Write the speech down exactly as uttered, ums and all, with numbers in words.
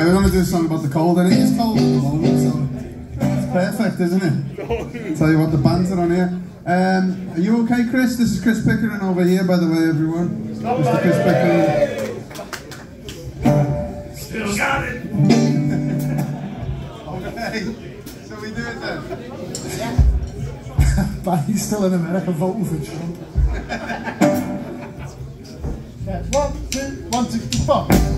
we're going to do a song about the cold, and it is cold at the moment, so it's perfect, isn't it? Tell you what, the bands are on here. Um, are you okay, Chris? This is Chris Pickering over here, by the way, everyone. Mister Chris Pickering. Still got it! Okay, so we do it then. But he's still in America voting for Trump. Yeah, one, two, one, two, four.